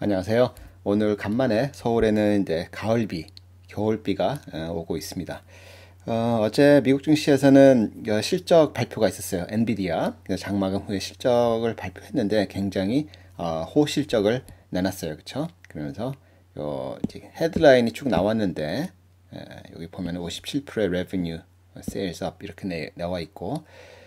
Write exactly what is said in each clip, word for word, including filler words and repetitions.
안녕하세요. 오늘 간만에 서울에는 이제 가을비, 겨울비가 어, 오고 있습니다. 어, 어제 미국 증시에서는 어, 실적 발표가 있었어요. 엔비디아 장마감 후에 실적을 발표했는데 굉장히 어, 호실적을 내놨어요. 그렇죠? 그러면서 요 이제 헤드라인이 쭉 나왔는데 에, 여기 보면 오십칠 퍼센트의 revenue, sales up 이렇게 내, 나와 있고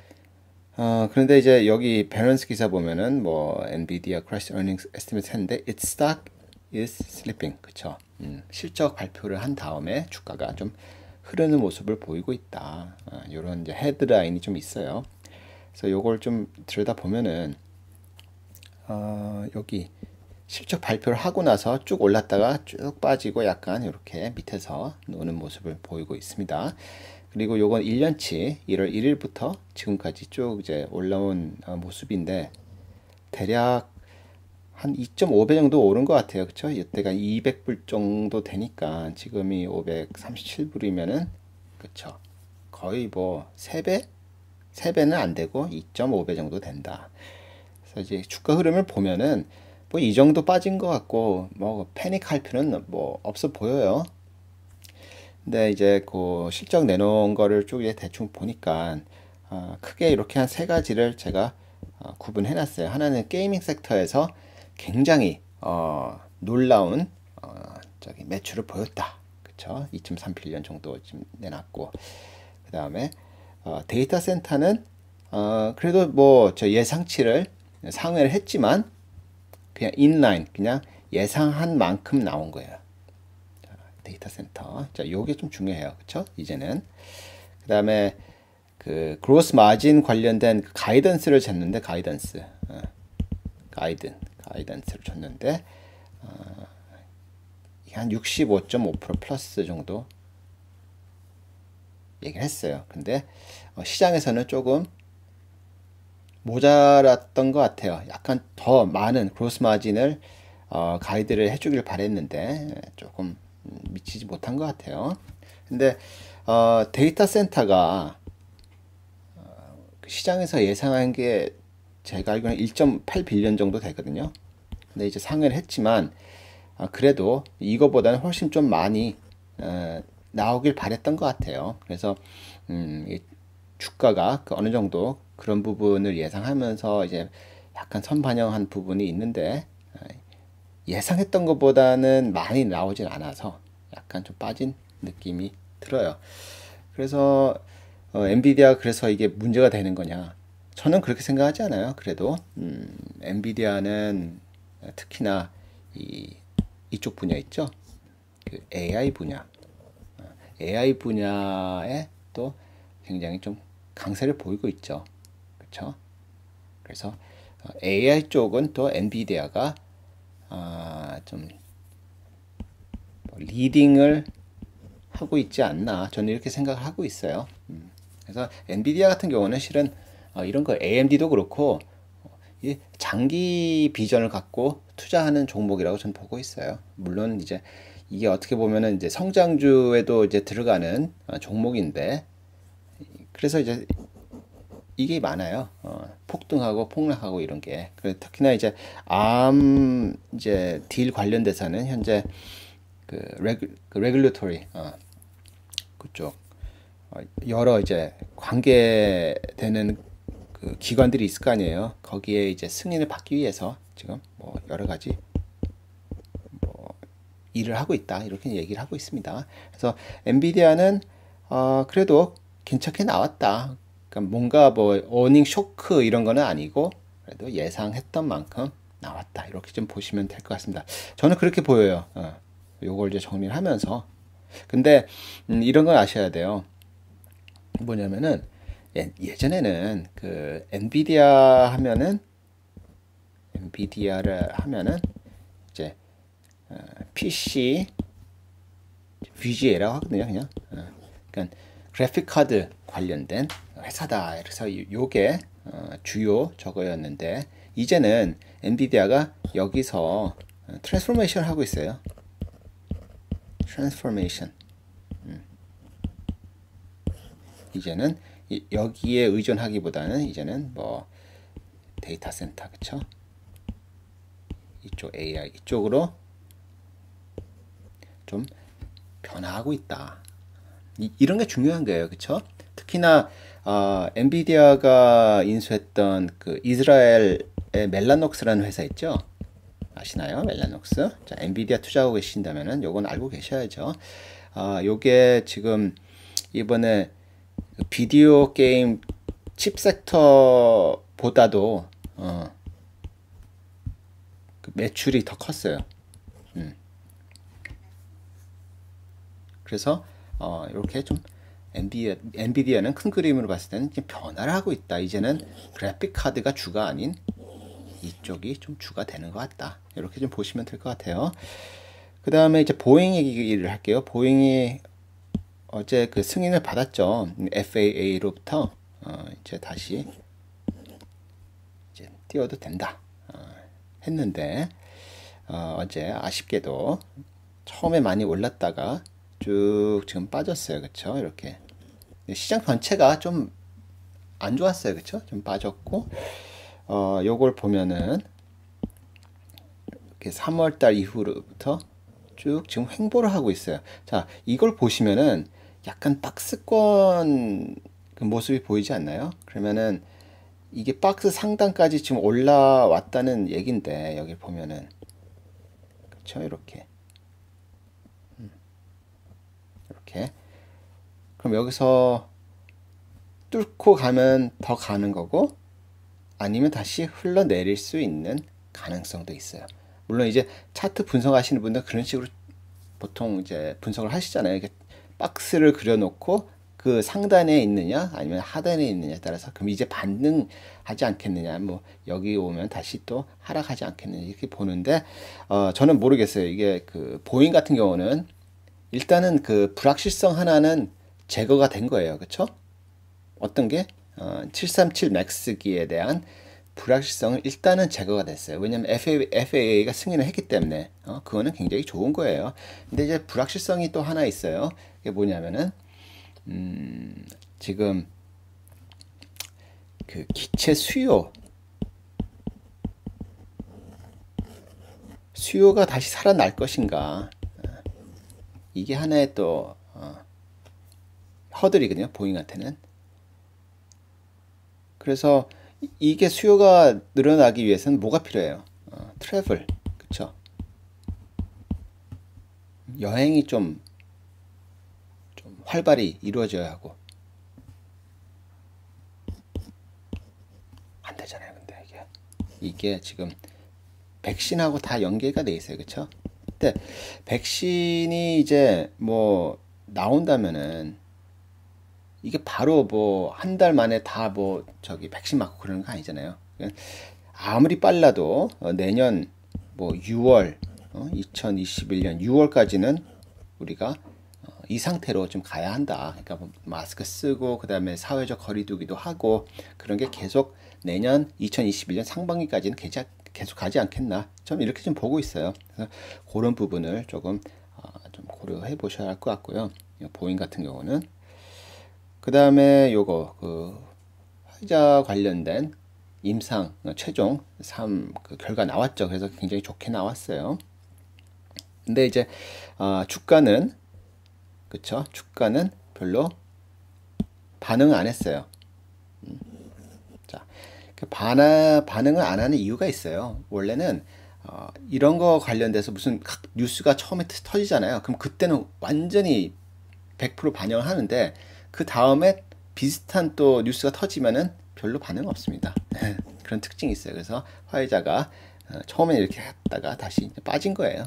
어, 그런데 이제 여기 밸런스 기사 보면은 뭐 엔비디아 crash earnings estimate 했는데 its stock is slipping. 그쵸? 음, 실적 발표를 한 다음에 주가가 좀 흐르는 모습을 보이고 있다. 어, 이런 이제 헤드라인이 좀 있어요. 그래서 요걸 좀 들여다 보면은 어, 여기 실적 발표를 하고 나서 쭉 올랐다가 쭉 빠지고 약간 이렇게 밑에서 노는 모습을 보이고 있습니다. 그리고 요건 일 년치 일월 일일부터 지금까지 쭉 이제 올라온 어, 모습인데 대략 한 이 점 오 배 정도 오른 것 같아요. 그쵸? 이때가 이백 불 정도 되니까 지금이 오백삼십칠 불이면은 그쵸? 거의 뭐 세 배? 세 배는 안 되고 이 점 오 배 정도 된다. 그래서 이제 주가 흐름을 보면은 뭐 이 정도 빠진 것 같고 뭐 패닉할 필요는 뭐 없어 보여요. 근데 이제 그 실적 내놓은 거를 쭉 이제 대충 보니까 어, 크게 이렇게 한 세 가지를 제가 어, 구분해 놨어요. 하나는 게이밍 섹터에서 굉장히 어, 놀라운 어, 저기 매출을 보였다. 그쵸? 이 점 삼 빌리언 정도 좀 내놨고 그 다음에 어, 데이터 센터는 어, 그래도 뭐 저 예상치를 상회를 했지만 그냥 인라인 그냥 예상한 만큼 나온 거예요. 데이터 센터. 자, 요게 좀 중요해요. 그쵸? 이제는. 그 다음에 그 그로스 마진 관련된 그 가이던스를 쟀는데 가이던스. 어, 가이든. 가이던스를 줬는데 어, 한 육십오 점 오 퍼센트 플러스 정도 얘기를 했어요. 근데 어, 시장에서는 조금 모자랐던 것 같아요. 약간 더 많은 그로스 마진을 어, 가이드를 해주길 바랬는데 조금 미치지 못한 것 같아요. 근데 어, 데이터 센터가 시장에서 예상한 게 제가 알기로는 일 점 팔 빌리언 정도 되거든요. 근데 이제 상회를 했지만 아, 그래도 이거보다는 훨씬 좀 많이 어, 나오길 바랬던 것 같아요. 그래서 음, 이 주가가 그 어느 정도 그런 부분을 예상하면서 이제 약간 선반영한 부분이 있는데 어, 예상했던 것보다는 많이 나오진 않아서 약간 좀 빠진 느낌이 들어요. 그래서 어, 엔비디아 그래서 이게 문제가 되는 거냐? 저는 그렇게 생각하지 않아요. 그래도 음, 엔비디아는 특히나 이 이쪽 분야 있죠. 그 에이아이 분야, 에이아이 분야에 또 굉장히 좀 강세를 보이고 있죠. 그렇죠? 그래서 에이아이 쪽은 또 엔비디아가 아, 좀 리딩을 하고 있지 않나 저는 이렇게 생각을 하고 있어요. 음. 그래서 엔비디아 같은 경우는 실은 어, 이런 거 에이엠디도 그렇고 어, 이 장기 비전을 갖고 투자하는 종목이라고 저는 보고 있어요. 물론 이제 이게 어떻게 보면은 이제 성장주에도 이제 들어가는 어, 종목인데 그래서 이제 이게 많아요. 어, 폭등하고 폭락하고 이런 게. 그래, 특히나 이제 암 이제 딜 관련돼서는 현재 그 레귤 그 레귤레토리 어, 그쪽 어, 여러 이제 관계되는 그 기관들이 있을 거 아니에요. 거기에 이제 승인을 받기 위해서 지금 뭐 여러 가지 뭐 일을 하고 있다 이렇게 얘기를 하고 있습니다. 그래서 엔비디아는 어, 그래도 괜찮게 나왔다. 그러니까 뭔가 뭐 어닝 쇼크 이런 거는 아니고 그래도 예상했던 만큼 나왔다 이렇게 좀 보시면 될 것 같습니다. 저는 그렇게 보여요. 어, 요걸 이제 정리를 하면서 근데 음, 이런 건 아셔야 돼요. 뭐냐면은 예, 예전에는 그 엔비디아 하면은 엔비디아를 하면은 이제 어, 피씨 브이지에이라고 하거든요. 그냥 어, 그러니까 그래픽 카드 관련된 회사다. 그래서 요게 어, 주요 저거였는데 이제는 엔비디아가 여기서 트랜스포메이션 하고 있어요. 트랜스포메이션 이제는 이- 여기에 의존하기보다는 이제는 뭐 데이터 센터 그쵸? 이쪽 에이아이 이쪽으로 좀 변화하고 있다. 이, 이런 게 중요한 거예요. 그쵸? 특히나 어, 엔비디아가 인수했던 그 이스라엘의 멜라녹스라는 회사 있죠? 아시나요? 멜라녹스. 자, 엔비디아 투자하고 계신다면은 요건 알고 계셔야죠. 아, 요게 지금 이번에 비디오 게임 칩 섹터보다도 어, 그 매출이 더 컸어요. 음. 그래서 어, 이렇게 좀 엔비디아, 엔비디아는 큰 그림으로 봤을 때는 변화를 하고 있다. 이제는 그래픽 카드가 주가 아닌 이쪽이 좀 주가 되는 것 같다. 이렇게 좀 보시면 될 것 같아요. 그 다음에 이제 보잉 얘기를 할게요. 보잉이 어제 그 승인을 받았죠. 에프에이에이로부터 어, 이제 다시 이제 띄워도 된다 어, 했는데 어, 어제 아쉽게도 처음에 많이 올랐다가 쭉 지금 빠졌어요. 그쵸? 이렇게 시장 전체가 좀 안 좋았어요. 그쵸? 좀 빠졌고 어, 요걸 보면은 이렇게 삼월 달 이후로부터 쭉 지금 횡보를 하고 있어요. 자, 이걸 보시면은 약간 박스권 그 모습이 보이지 않나요? 그러면은 이게 박스 상단까지 지금 올라왔다는 얘긴데 여기 보면은 그쵸? 이렇게 이렇게 그럼 여기서 뚫고 가면 더 가는 거고 아니면 다시 흘러내릴 수 있는 가능성도 있어요. 물론 이제 차트 분석하시는 분들 그런 식으로 보통 이제 분석을 하시잖아요. 이렇게 박스를 그려놓고 그 상단에 있느냐 아니면 하단에 있느냐에 따라서 그럼 이제 반등하지 않겠느냐 뭐 여기 오면 다시 또 하락하지 않겠느냐 이렇게 보는데 어 저는 모르겠어요. 이게 그 보잉 같은 경우는 일단은 그 불확실성 하나는 제거가 된 거예요. 그쵸? 어떤 게 어, 칠삼칠 맥스기에 대한 불확실성은 일단은 제거가 됐어요. 왜냐면 에프에이에이가 승인을 했기 때문에 어, 그거는 굉장히 좋은 거예요. 근데 이제 불확실성이 또 하나 있어요. 이게 뭐냐면은 음, 지금 그 기체 수요 수요가 다시 살아날 것인가 이게 하나의 또 어, 허들이거든요. 보잉한테는. 그래서 이게 수요가 늘어나기 위해서는 뭐가 필요해요? 어, 트래블, 그쵸? 여행이 좀, 좀 활발히 이루어져야 하고 안 되잖아요. 근데 이게 이게 지금 백신하고 다 연계가 돼 있어요, 그쵸? 근데 백신이 이제 뭐 나온다면은 이게 바로 뭐 한 달 만에 다 뭐 저기 백신 맞고 그러는 거 아니잖아요. 아무리 빨라도 어 내년 뭐 유월 어 이천이십일 년 유월까지는 우리가 어 이 상태로 좀 가야 한다. 그러니까 뭐 마스크 쓰고 그다음에 사회적 거리두기도 하고 그런 게 계속 내년 이천이십일 년 상반기까지는 계속 계속 가지 않겠나. 좀 이렇게 좀 보고 있어요. 그래서 그런 부분을 조금 어 좀 고려해 보셔야 할 것 같고요. 보잉 같은 경우는 그 다음에 요거 그 화이자 관련된 임상 최종 삼 그 결과 나왔죠. 그래서 굉장히 좋게 나왔어요. 근데 이제 어, 주가는 그쵸? 주가는 별로 반응을 안 했어요. 음. 자, 그 반하, 반응을 안 하는 이유가 있어요. 원래는 어, 이런 거 관련돼서 무슨 뉴스가 처음에 터지잖아요. 그럼 그때는 완전히 백 퍼센트 반영을 하는데 그 다음에 비슷한 또 뉴스가 터지면은 별로 반응 없습니다. 그런 특징이 있어요. 그래서 화이자가 처음에 이렇게 했다가 다시 빠진 거예요.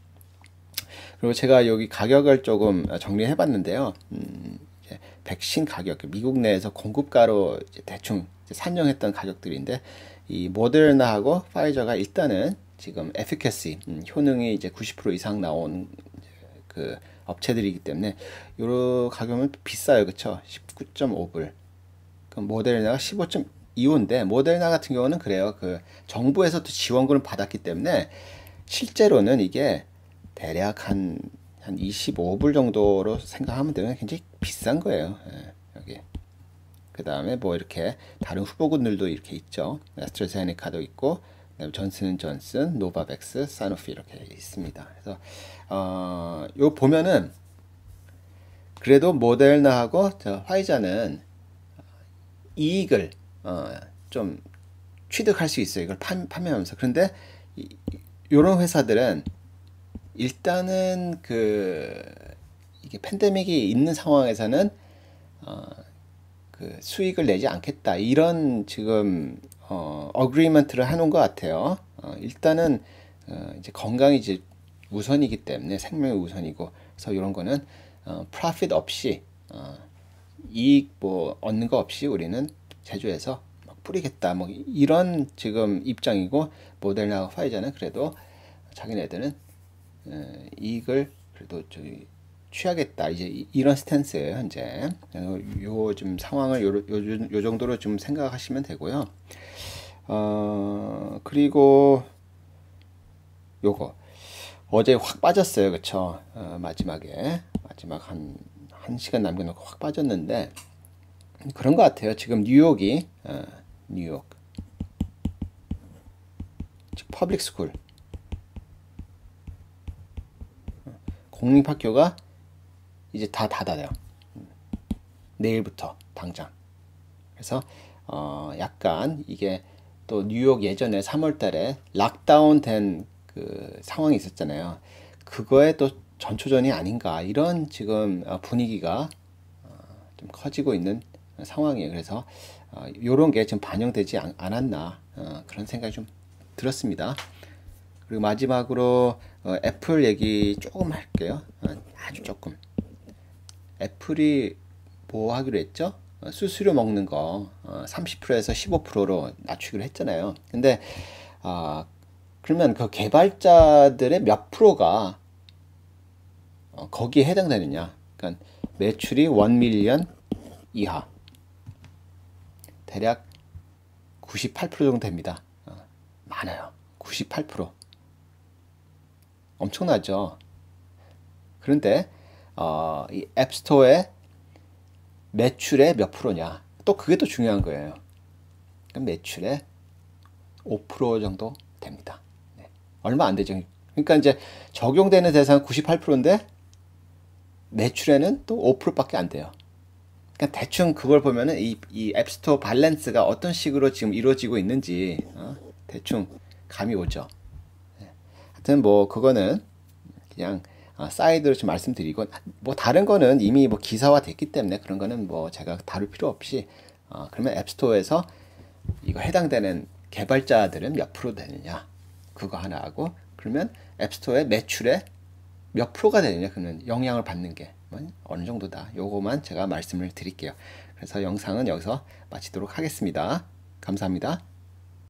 그리고 제가 여기 가격을 조금 정리해 봤는데요. 음, 백신 가격, 미국 내에서 공급가로 대충 산정했던 가격들인데 이 모더나하고 파이저가 일단은 지금 에피커시 음, 효능이 이제 구십 퍼센트 이상 나온 그 업체들이기 때문에 요런 가격은 비싸요. 그쵸? 십구 점 오 불. 그럼 모데르나가 십오 점 이오인데 모데르나 같은 경우는 그래요. 그 정부에서도 지원금을 받았기 때문에 실제로는 이게 대략 한, 한 이십오 불 정도로 생각하면 되면 굉장히 비싼 거예요. 예, 여기. 그 다음에 뭐 이렇게 다른 후보군들도 이렇게 있죠. 애스트라제네카도 있고, 그다음에 존슨앤존슨, 노바백스, 사노피 이렇게 있습니다. 그래서 어, 요 보면은 그래도 모데르나하고 저 화이자는 이익을 어, 좀 취득할 수 있어요. 이걸 판, 판매하면서. 그런데 이, 이런 회사들은 일단은 그 이게 팬데믹이 있는 상황에서는 어, 그 수익을 내지 않겠다 이런 지금 어, 어그리먼트를 해놓은 것 같아요. 어, 일단은 어, 이제 건강이 이제 우선이기 때문에 생명이 우선이고 그래서 이런 거는 어, 프로핏 없이 어, 이익 뭐 얻는 거 없이 우리는 제조해서 막 뿌리겠다 뭐 이런 지금 입장이고 모데르나 화이자는 그래도 자기네들은 어, 이익을 그래도 저기 취하겠다 이제 이- 이런 스탠스예요 현재. 요 좀 상황을 요, 요, 요 정도로 좀 생각하시면 되고요. 어 그리고 요거 어제 확 빠졌어요 그쵸. 어, 마지막에 마지막 한 한 시간 남겨놓고 확 빠졌는데 그런 것 같아요. 지금 뉴욕이 어, 뉴욕 즉 퍼블릭 스쿨 공립학교가 이제 다 닫아요. 내일부터 당장. 그래서 어 약간 이게 또 뉴욕 예전에 삼월 달에 락다운 된 그 상황이 있었잖아요. 그거에 또 전초전이 아닌가 이런 지금 어, 분위기가 좀 커지고 있는 상황이에요. 그래서 어, 이런 게 지금 반영되지 않, 않았나 어, 그런 생각이 좀 들었습니다. 그리고 마지막으로 어, 애플 얘기 조금 할게요. 어, 아주 조금. 애플이 뭐 하기로 했죠? 어, 수수료 먹는 거 어, 삼십 퍼센트에서 십오 퍼센트로 낮추기로 했잖아요. 근데 아 그러면 그 개발자들의 몇 프로가 어, 거기에 해당되느냐? 그러니까 매출이 일 밀리언 이하 대략 구십팔 퍼센트 정도 됩니다. 어, 많아요. 구십팔 퍼센트 엄청나죠. 그런데 어, 이 앱스토어의 매출의 몇 프로냐? 또 그게 또 중요한 거예요. 매출의 오 퍼센트 정도 됩니다. 네. 얼마 안 되죠. 그러니까 이제 적용되는 대상은 구십팔 퍼센트인데 매출에는 또 오 퍼센트밖에 안 돼요. 그러니까 대충 그걸 보면은 이, 이 앱스토어 밸런스가 어떤 식으로 지금 이루어지고 있는지 어? 대충 감이 오죠. 하여튼 뭐 그거는 그냥 어, 사이드로 좀 말씀드리고 뭐 다른 거는 이미 뭐 기사화 됐기 때문에 그런 거는 뭐 제가 다룰 필요 없이 어, 그러면 앱스토어에서 이거 해당되는 개발자들은 몇 프로 되느냐 그거 하나 하고 그러면 앱스토어의 매출에 몇 프로가 되느냐 그는 영향을 받는 게 어느 정도다 요거만 제가 말씀을 드릴게요. 그래서 영상은 여기서 마치도록 하겠습니다. 감사합니다.